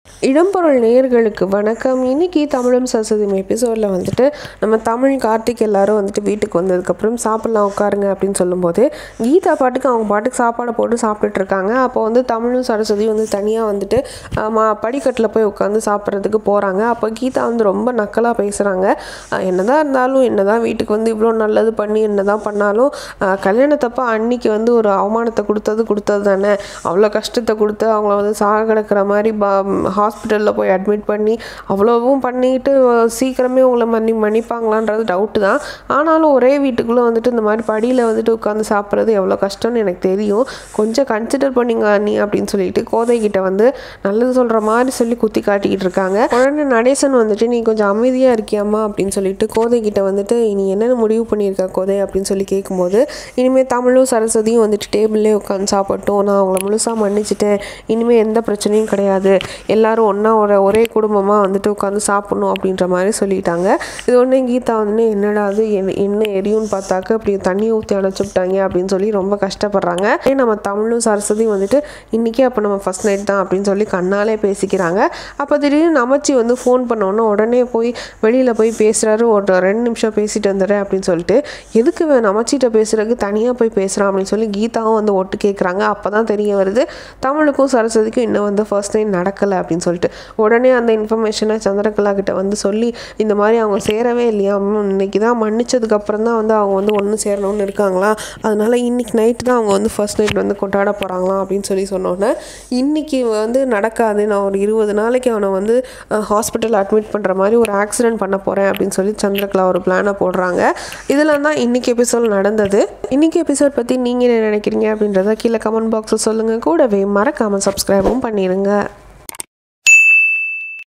இடம்பொருள் நேயர்களுக்கு வணக்கம். இன்றைக்கி தமிழும் சரஸ்வதியும் எபிசோடில் வந்துட்டு நம்ம தமிழ் கார்த்திக் எல்லாரும் வந்துட்டு வீட்டுக்கு வந்ததுக்கப்புறம் சாப்பிட்லாம் உட்காருங்க அப்படின்னு சொல்லும்போது கீதா பாட்டுக்கு அவங்க பாட்டுக்கு சாப்பாடை போட்டு சாப்பிட்டுட்டு இருக்காங்க. அப்போ வந்து தமிழும் சரஸ்வதியும் வந்து தனியாக வந்துட்டு படிக்கட்டில் போய் உட்காந்து சாப்பிட்றதுக்கு போகிறாங்க. அப்போ கீதா வந்து ரொம்ப நக்கலாக பேசுகிறாங்க. என்னதான் இருந்தாலும் என்னதான் வீட்டுக்கு வந்து இவ்வளோ நல்லது பண்ணி என்னதான் பண்ணாலும் கல்யாணத்தப்போ அன்னைக்கு வந்து ஒரு அவமானத்தை கொடுத்தது தானே, அவ்வளோ கஷ்டத்தை கொடுத்து அவங்கள வந்து சாக கிடக்கிற மாதிரி ஹாஸ்பிட்டலில் போய் அட்மிட் பண்ணி அவ்வளோவும் பண்ணிட்டு சீக்கிரமே உங்களை மன்னிப்பாங்களான்றது டவுட்டு தான். ஆனாலும் ஒரே வீட்டுக்குள்ளே வந்துட்டு இந்த மாதிரி படியில் வந்துட்டு உட்காந்து சாப்பிட்றது எவ்வளோ கஷ்டம்னு எனக்கு தெரியும், கொஞ்சம் கன்சிடர் பண்ணிங்க நீ அப்படின்னு சொல்லிட்டு கோதைக்கிட்ட வந்து நல்லது சொல்கிற மாதிரி சொல்லி குத்தி காட்டிக்கிட்டு இருக்காங்க. உடனே நடேசன் வந்துட்டு நீ கொஞ்சம் அமைதியாக இருக்கியாம்மா அப்படின்னு சொல்லிட்டு கோதைக்கிட்ட வந்துட்டு நீ என்னென்ன முடிவு பண்ணியிருக்கா கோதை அப்படின்னு சொல்லி கேட்கும்போது இனிமேல் தமிழும் சரஸ்வதியும் வந்துட்டு டேபிள்லேயே உட்காந்து சாப்பிட்டோம், நான் அவங்கள முழுசாக மன்னிச்சிட்டேன், இனிமேல் எந்த பிரச்சனையும் கிடையாது, எல்லாரும் ஒன்றா ஒரே குடும்பமாக வந்துட்டு உட்காந்து சாப்பிட்ணும் அப்படின்ற மாதிரி சொல்லிட்டாங்க. இது ஒன்று கீதா வந்து என்னடா அது என்ன எரியும்னு பார்த்தாக்க அப்படி தண்ணி ஊற்றி அணைச்சிவிட்டாங்க அப்படின்னு சொல்லி ரொம்ப கஷ்டப்படுறாங்க. நம்ம தமிழும் சரஸ்வதியும் வந்துட்டு இன்றைக்கே அப்போ நம்ம ஃபஸ்ட் நைட் தான் அப்படின்னு சொல்லி கண்ணாலே பேசிக்கிறாங்க. அப்போ திடீர்னு நமச்சி வந்து ஃபோன் பண்ணோன்னா உடனே போய் வெளியில் போய் பேசுகிறாரு, ஒரு 2 நிமிஷம் பேசிட்டு வந்துடுறேன் அப்படின்னு சொல்லிட்டு எதுக்கு நமச்சிட்ட பேசுகிறதுக்கு தனியாக போய் பேசுகிறான் அப்படின்னு சொல்லி கீதாவும் வந்து ஒட்டு கேட்குறாங்க. அப்போ தான் தெரிய வருது தமிழுக்கும் சரஸ்வதிக்கும் இன்னும் வந்து ஃபர்ஸ்ட் நைட் நடக்கலை அப்படின்னு சொல்லிட்டு உடனே அந்த இன்ஃபர்மேஷனை சந்திரகலா கிட்ட வந்து சொல்லி இந்த மாதிரி அவங்க சேரவே இல்லையா, இன்னைக்கு தான் மன்னிச்சதுக்கப்புறம் தான் வந்து அவங்க வந்து ஒன்று சேரணும்னு இருக்காங்களா, அதனால இன்னைக்கு நைட்டு தான் அவங்க வந்து ஃபர்ஸ்ட் நைட் வந்து கொண்டாட போகிறாங்களாம் அப்படின்னு சொன்னோன்னே இன்னைக்கு வந்து நடக்காது, நான் ஒரு 20 நாளைக்கு அவனை வந்து ஹாஸ்பிட்டல் அட்மிட் பண்ணுற மாதிரி ஒரு ஆக்சிடென்ட் பண்ண போகிறேன் அப்படின்னு சொல்லி சந்திரகலா ஒரு பிளானை போடுறாங்க. இதெல்லாம் தான் இன்றைக்கி எபிசோட் நடந்தது. இன்றைக்கி எபிசோட் பற்றி நீங்கள் என்ன நினைக்கிறீங்க அப்படின்றத கீழே கமெண்ட் பாக்ஸில் சொல்லுங்கள். கூடவே மறக்காமல் சப்ஸ்கிரைபும் பண்ணிடுங்க.